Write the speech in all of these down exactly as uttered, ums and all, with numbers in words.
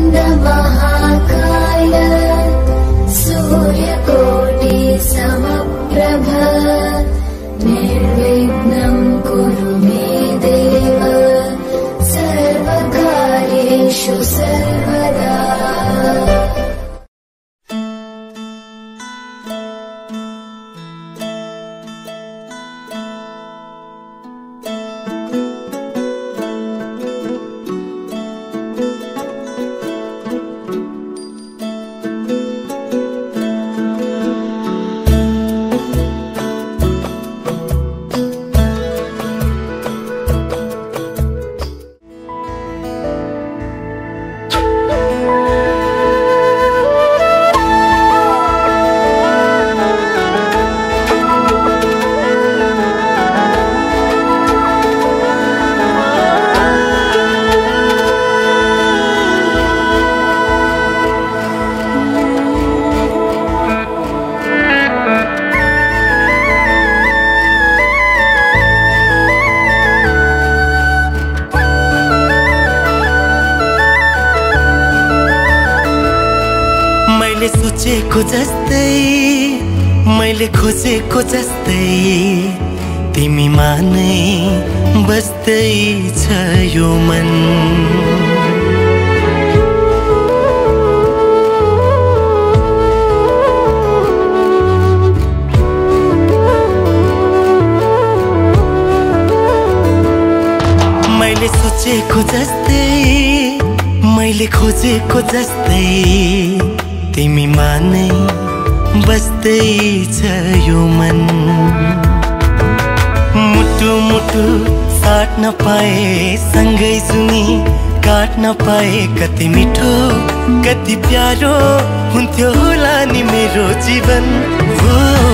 महाकाय सूर्यकोटि समप्रभ निर्विघ्नं कुरु मे देव सर्वकार्येषु सर्वदा। सोचेको जस्तै मैले खोजेको जस्तै तिमीमा नै बस्दै छ यो मन। मैले सोचेको जस्तै मैले खोजेको जस्तै तिमीमा नै बस्दै छ यो मन। मुटु मुटु साट्न पाए सँगै सुनी काट्न पाए कति मिठो कति प्यारो हुन्थ्यो होला नि मेरो जीवन। हो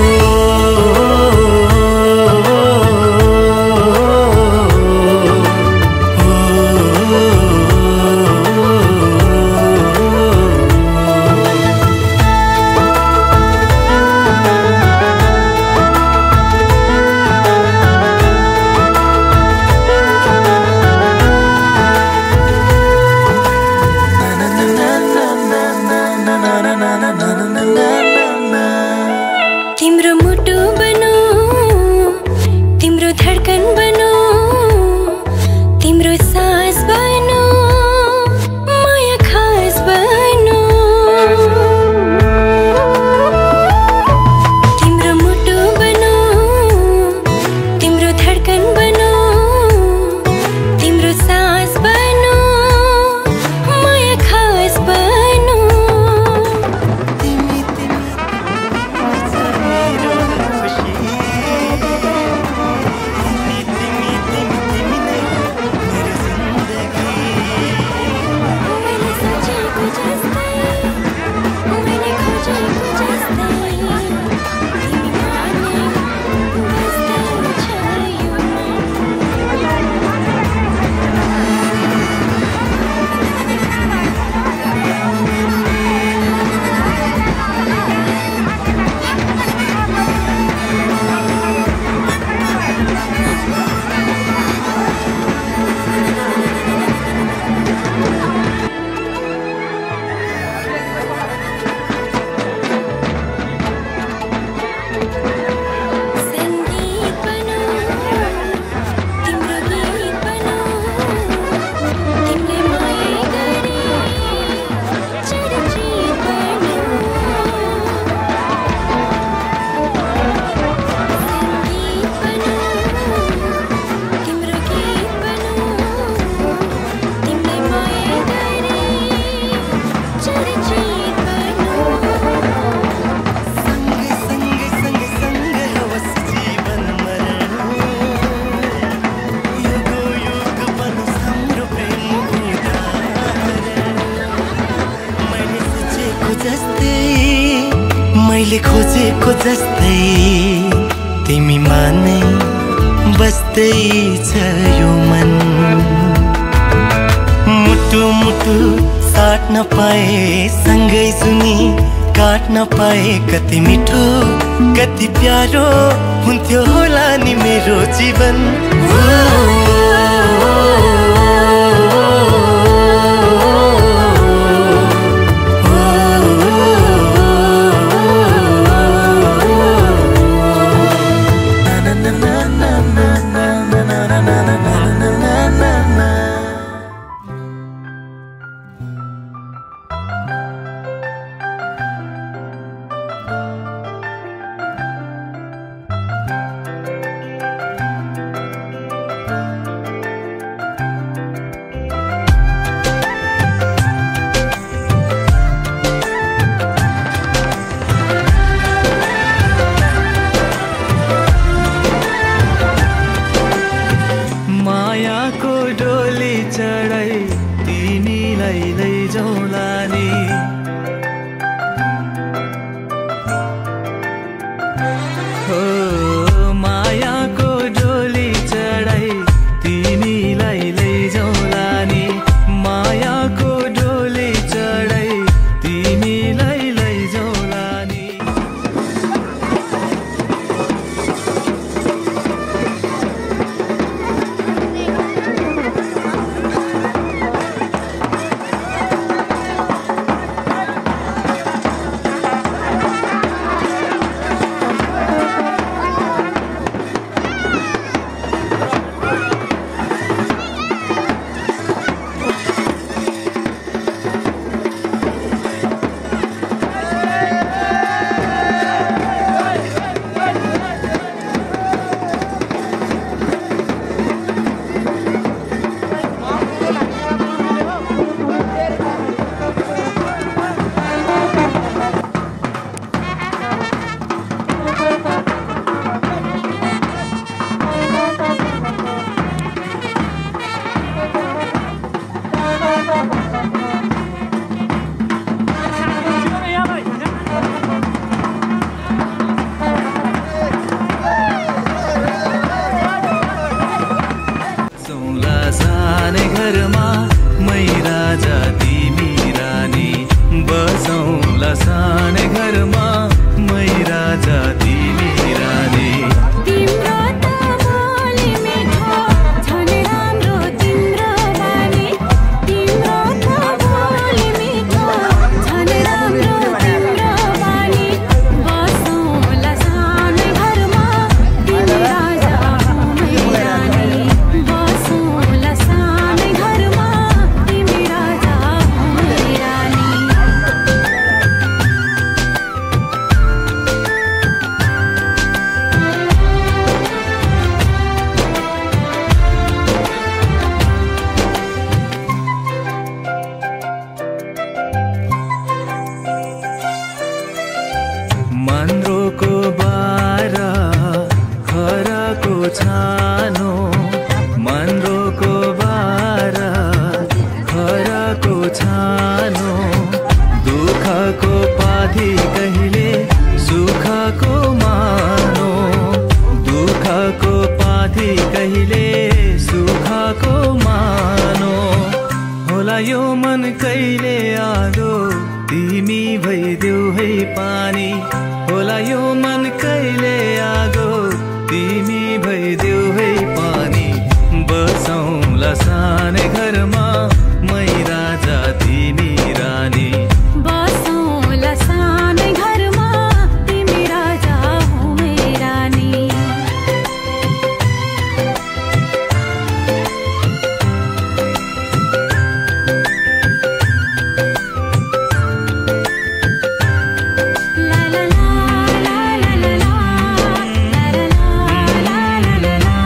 मैले खोजेको जस्तै तिमीमा नै बस्दै छ यो मन। मुटु मुटु साट्न पाए सँगै सुनी काट्न पाए कति मिठो कति प्यारो हुन्थ्यो होला नि मेरो जीवन। हो लैजाउला नि हो मायाको डोली चढाई तिमीलाई लैजाउला नि मायाको डोली चढाई तिमीलाई लैजाउला नि सानै घरमा मै राजा तिमी रानी बसौँला सानै घरमा मै राजा तिमी रानी तिम्रो त बोली मिठो झन् राम्रो तिम्रो बानी तिम्रो त बोली मिठो झन् राम्रो तिम्रो बानी बसौँला सानै घरमा तिमी राजा मै रानी बसौँला सानै घरमा तिमी राजा मै रानी मन्द्रोको बारा खराको छानो मन्द्रोको बारा खराको छानो दुःखको पाथी कहिले सुखको मानो दुःखको पाथी कहिले सुखको मानो होला यो मन कहिले आगो तिमी भइदेऊ है पानी होला यो मन कहिले आगो तिमी भइदेऊ है पानी बसौँला सानै घरमा मै राजा तिमी रानी बसौँला सानै घरमा तिमी राजा हौ मै रानी ला ला ला ला ला ला ला ला ला ला ला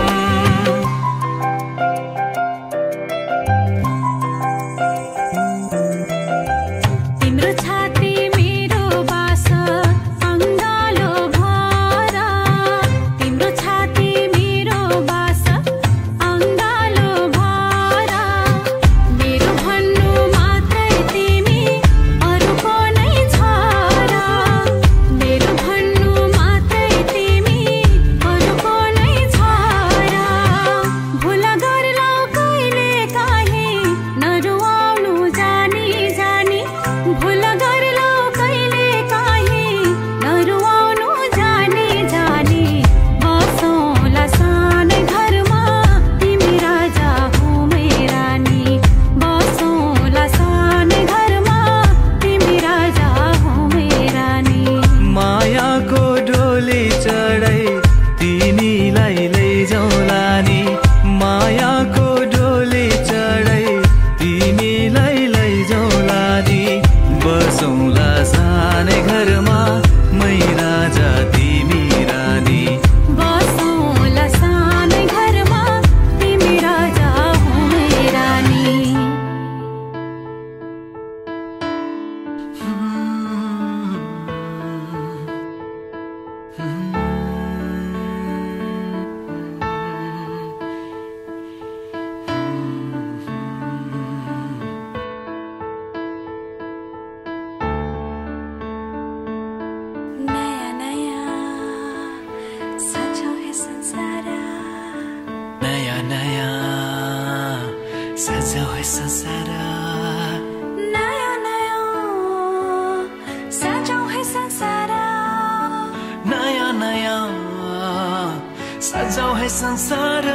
तिम्रो छाती मेरो बास अङ्गालो भरा तिम्रो छाती मेरो बास अङ्गालो भरा मेरो भन्नु मात्रै तिमी अरूको नै छ र मेरो भन्नु मात्रै तिमी अरूको नै छ र भुल गर्लौ कहिले काहीँ नरुवाउनु जानी जानी भुल गर्लौ कहिले काहीँ नरुवाउनु जानी जानी बसौँला सानै घरमा तिमी राजा हौ मै रानी बसौँला सानै घरमा तिमी राजा हौ मै रानी मायाको डोली चढाई तिमीलाई लैजाउला नि मायाको डोली चढाई तिमीलाई लैजाउला नि बसौँला सानै घरमा मै राजा तिमी रानी बसौँला सानै घरमा तिमी राजा हौ मै रानी संसार नया नया सजाऊ है संसार नया नया सजाऊ है संसार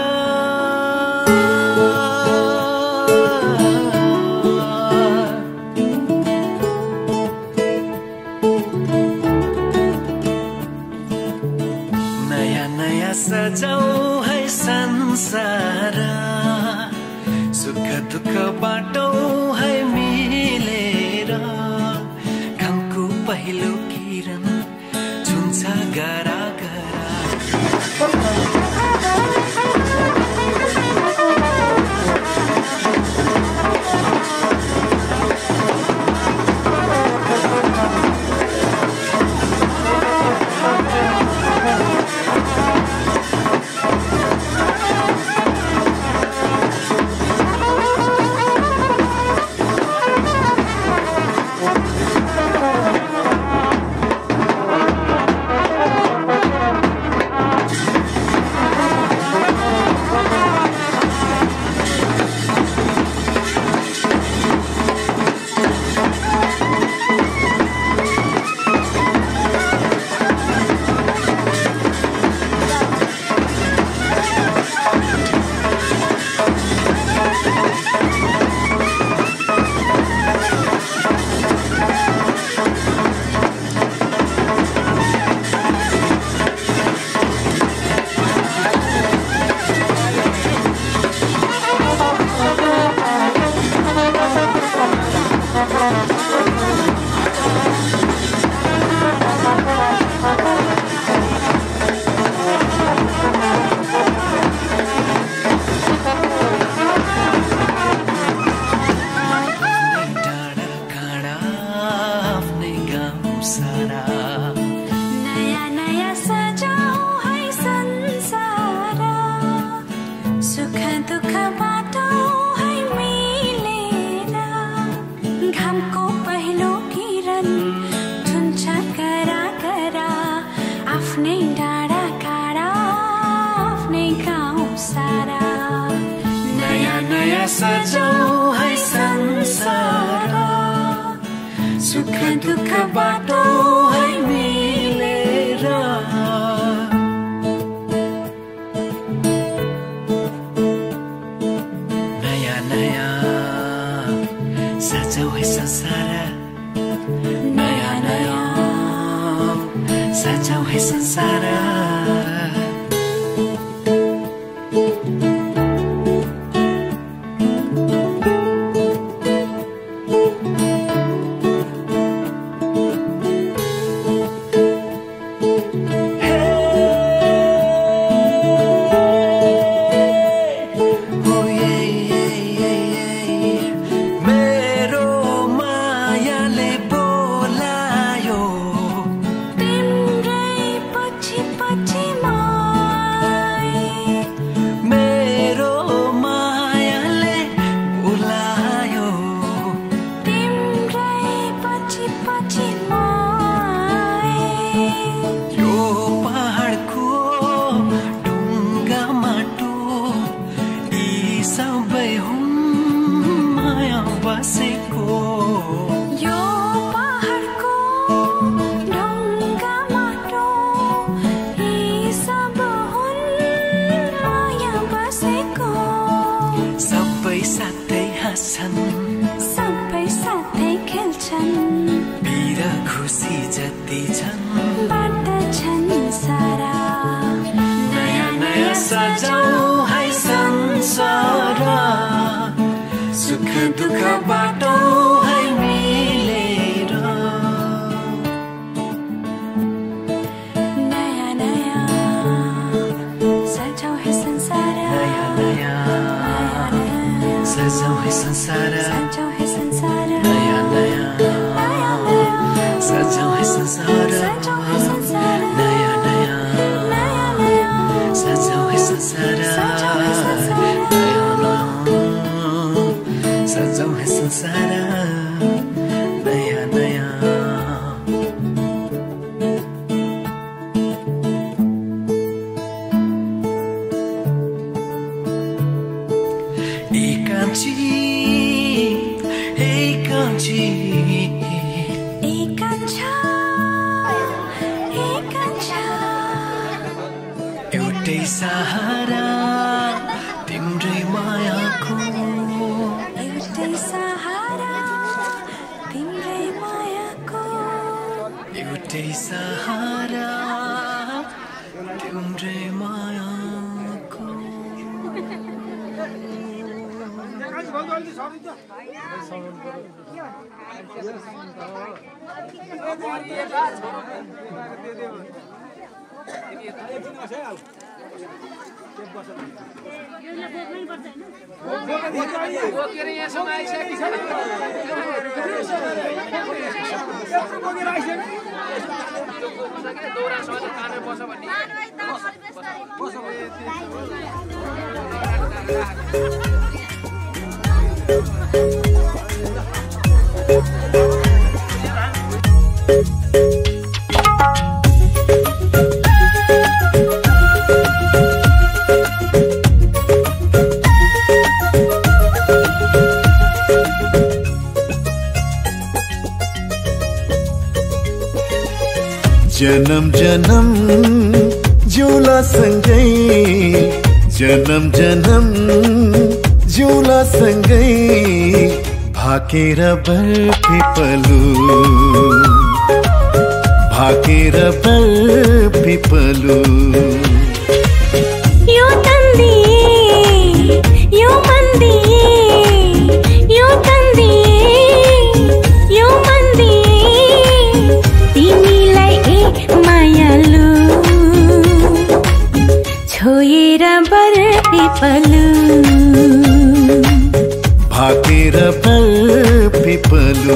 नया नया सजाऊ है संसार सुख दुख बाटो है मिलेर घामको पहिलो किरण छुन्छ गरा नया नया सजाऊ है संसार सुख दुख बाटो है मिलेर घामको पहिलो किरण छुन्छ करा करा आफ्नै डाँडा काँडा आफ्नै गाउँ सारा नया नया सजाऊ है संसार सुख दुख बाटो है मिलेर नया नया सजाऊ है संसार नया नया सजाऊ है संसार यो पहाडको ढुङ्गा माटो यी सब हुन् माया बसेको सबै साथै हाँस्छन् सबै साथै खेल्छन् पीर खुसी जति छन् बाँड्दछन् सारा नया नया सजाऊ है संसार सुख दुख बाटो है मिलेर नया नया सजाऊ है संसार नया नया सजाऊ है संसार सजाऊ है संसार नया नया सजाऊ है संसार सजाऊ है संसार नया नया नया नया सजाऊ है संसार सजाऊ है संसार नया नया सजाऊ है संसार खोजी एउटै सहारा तिम्रै मायाको एउटै सहारा तिम्रै मायाको एउटै सहारा तिम्रै मायाको जन्म जन्म जिउला सँगै जन्म जन्म जिउला सँगै भाकेर बरपिपलु भाकेर बरपिपलु यो तन्दिए यो मन्दिए यो तन्दिए यो मन्दिए तिमीलाई ए मायालु छोएर बरपिपलु भाकेर बरपिपलु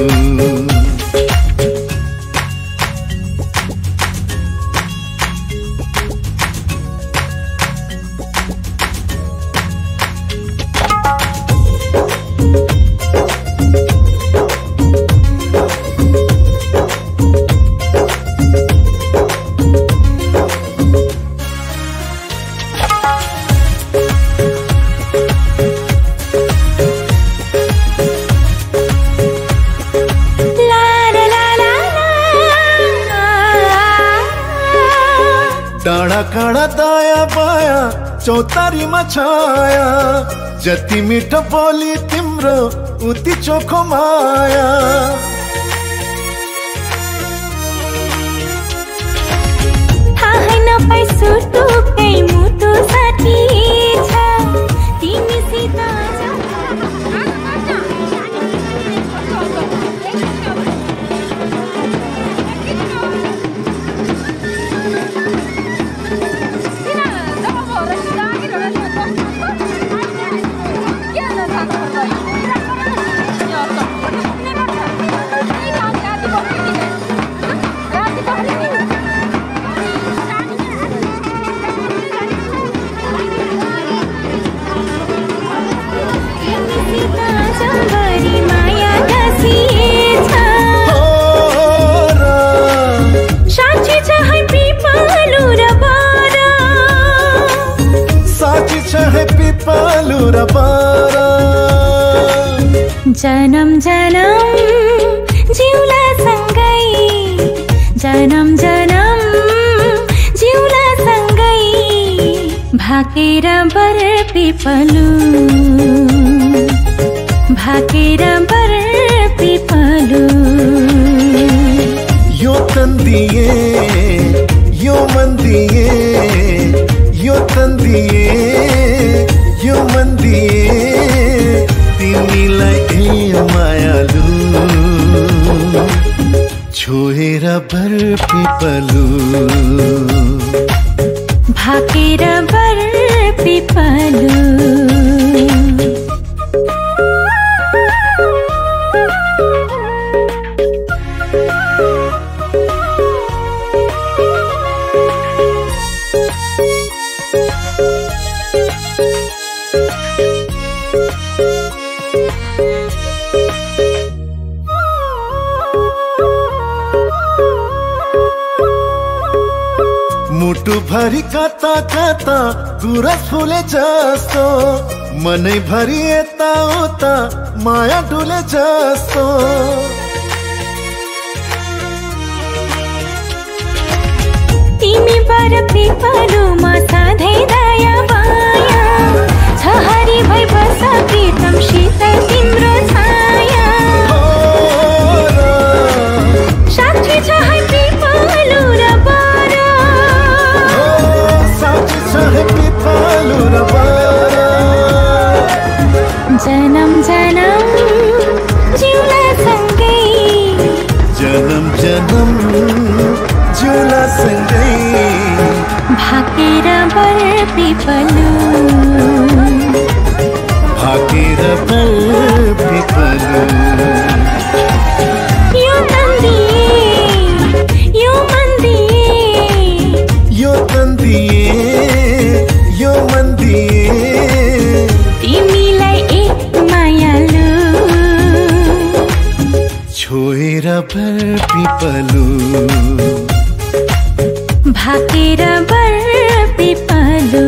डाँडा काँडा दाया बाया चौतारीमा छाया जति मिठो बोली तिम्रो उति चोखो माया थाहै नपाई सुटुकै मुटु साथी छ तिमीसित जन्म जन्म जिउला सँगै जन्म जन्म जिउला सँगै भाकेर बरपिपलु भाकेर बरपिपलु यो तन्दिए यो मन्दिए यो तन्दिए यो मन्दिए तिमीलाई ए मायालु छोएर बरपिपलु भाकेर बरपिपलु मुटु भरि कता कता गुरस फुले जस्तो मनै भरि यता उता माया डुले जस्तो तिमी बर पिपलुमा सधैँ दया माया छ हरि भई बस प्रीतम शीतल तिम्रो छाया साक्षी छ है पिपलु र बर साक्षी छ है पिपलु र बर जन्म जन्म जिउला सँगै जन्म जन्म जिउला सँगै भाकेर बर पिपलु भाकेर बर पिपलु यो तन्दिए यो मन्दिए यो तन्दिए यो मन्दिए तिमीलाई एक मायालु छोएर बर पिपलु भाकेर बर पिपलु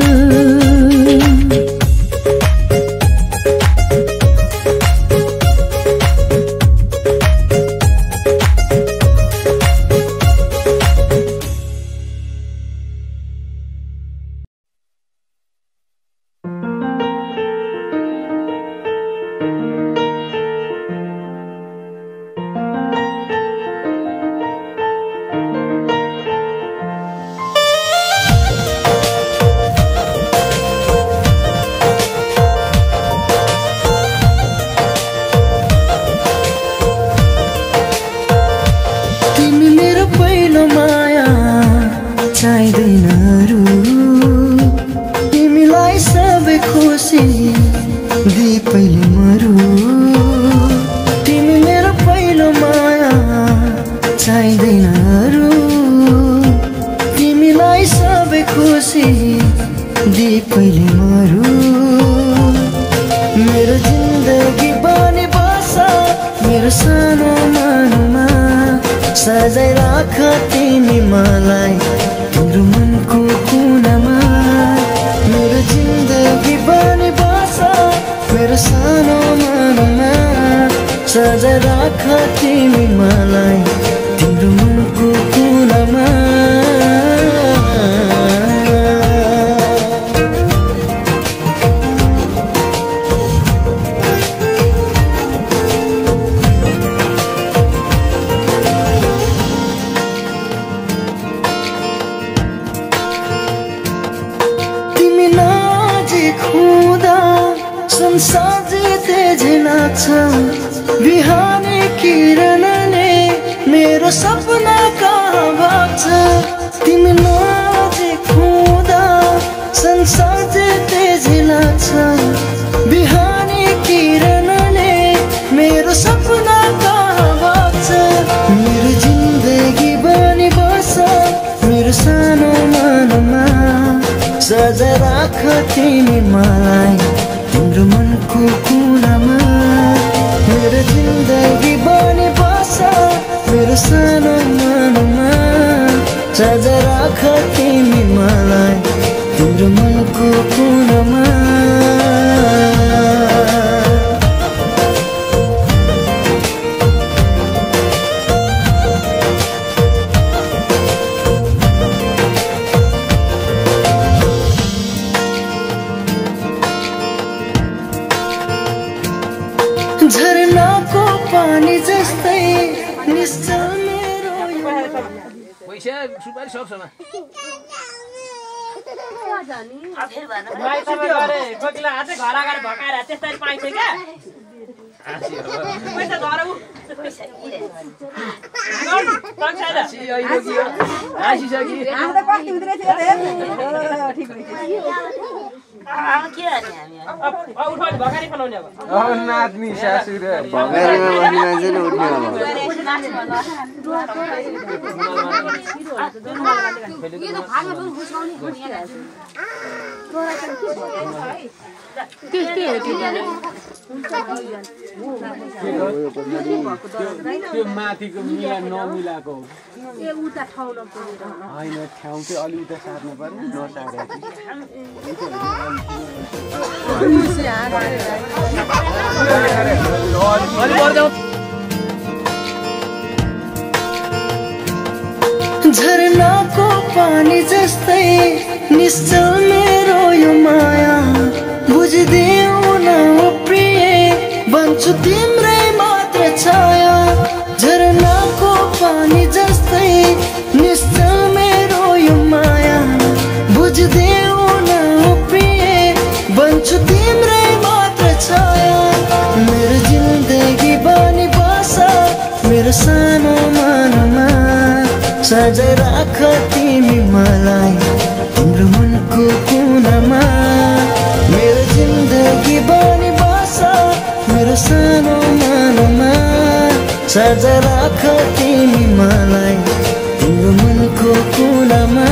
झरनाको पानी जस्तै निश्चल मेरो पैसा सुपारी सक्छ न भाइ तपाईँ गरे बकिला हातै घर अगाडि भकाएर त्यसरी पाइन्छ क्या पैसा धरौ पैसा के पैसा आसी आइदियो आसी सकी हामी त कति उतरे थियो रे ठीक आ के हाने हामी अब उठाउने भगारी बनाउने अब अ नाच्ने सासु रे भगारीमा बस्ने मान्छे न उठ्ने अब त्यो माथिको मिला नमिलाको होइन ठाउँ चाहिँ अलि उता सार्नु पर्यो नसारे झरनाको पानी जस्तै निश्चल मेरो यो माया बुझिदेऊ न प्रिय बन्छु तिम्रै मात्र छाया झरनाको पानी जस्तै निश्चल मेरो यो माया बुझिदेऊ न प्रिय बन्छु तिम्रै मात्र छाया मेरो जिन्दगी बनी बस मेरो सानो मनमा सजाय राख तिमी मलाई तिम्रो मनको कुनामा मेरो जिन्दगी बनी बस मेरो सानो मनमा सजाय राख तिमी मलाई तिम्रो मनको कुनामा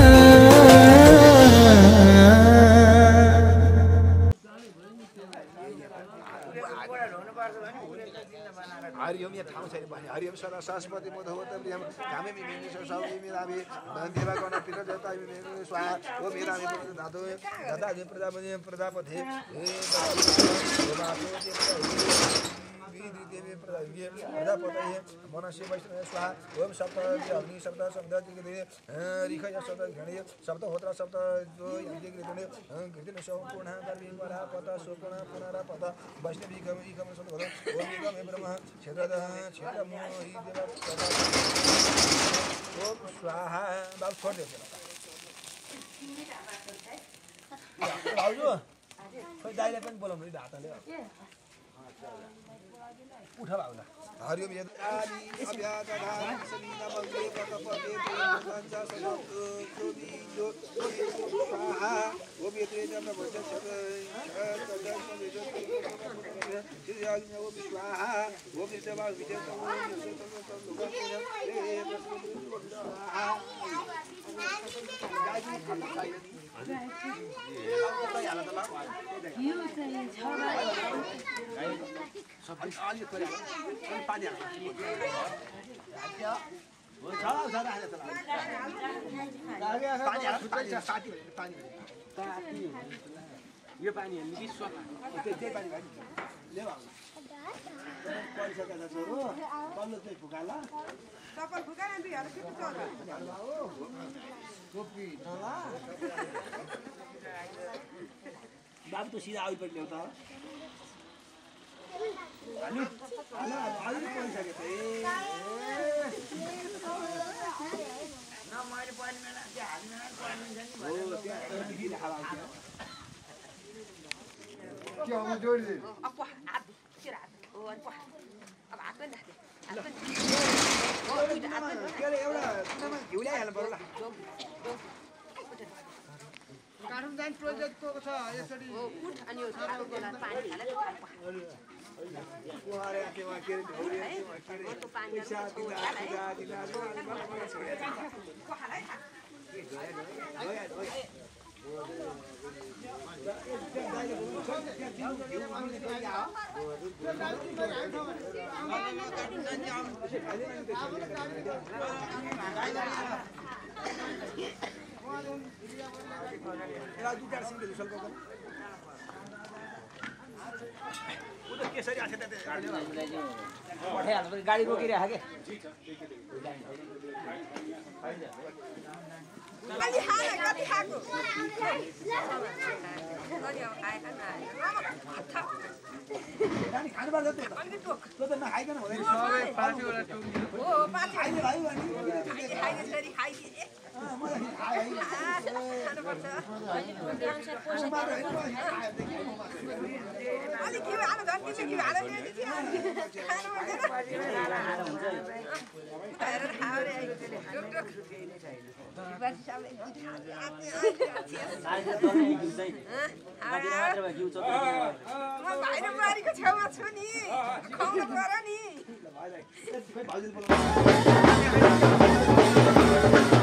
हरिओम यहाँ ठाउँ छैन भने हरिओम सदा सरस्वती मोद हो तब हम कामे में मेनी सो सब मेरा भी देवा कोन पिता जता में स्वाहा वो मेरा में दादो दादा जी प्रजापति प्रजापति हे देवी देवी प्रजापति प्रजापति है मनुष्य वैष्णव स्वाहा ओम सप्त अग्नि सप्त शब्द के रिख शब्द गणित शब्द होत्र शब्द जो यज्ञ के लिए कृतिन सो पूर्ण कर्मी वरा पता सोपण पुनरा पता वैष्णवी गम ई गम शब्द ओम गम ब्रह्म क्षेत्र क्षेत्र मोहि देव ओम स्वाहा बाल छोड़ दे भाउजू खोइ दाइले पनि बोलाउनु नि हातले उठा भाउला हरिओम यद आदि अभ्यागधान समीना मग्गे पतपदे पंचा सदो जोबी जो स्वाहा वो भी तेज में वचन शब्द शब्द दर्शन विजय श्री आज्ञा वो स्वाहा वो भी सेवा विजय तो यो पानी हेर्नु कि सफा त्यही पानी भाइ ले भाउ परिसकेको छ छोरो बल्ल चाहिँ फुकाला सबै फुकाना बिहार के छ टोपी नला बाबु त सिधा आइ पर्यो त अलि अलि अलि परिसकेको ए न मैले पानी मेला चाहिँ हाल्न पानी जानि भयो त्यहाँ दिदी हावा के हो जोडी दे अब हात चिरा ओ अब हात पनि राख्थे हात पनि ओ के रे एउटा कुनामा घिउ ल्याइहाल्नु पर्यो ल काठुम जान प्रोजेक्टको छ यसरी ओ उठ अनि यो हातको गोला पानी हालेर उहाँले आके उहाँ के रे ढौरी के रे पैसा दिँदा दिँदा दिँदा केसरी आछ त गाडी रोकिरहेको के अलि हाल कति खाको अलि अब आएका न नानी खानु पर्छ त अलि टोक त्यो त नखाइकन हुँदैन सबै पाँच वटा टोक ओ पाँच खाइले भाइ भने खाइले सरी खाइले मलाई खाए है खानु पर्छ अलि के आलो धन के के हाले नि खानु पर्छ हेर हाले टोक टोक बाजी साले म भाइ र बुहारीको छेउमा छु नि खुवाउनु पर्यो नि भाइलाई खै भाउजूले बोलाउनु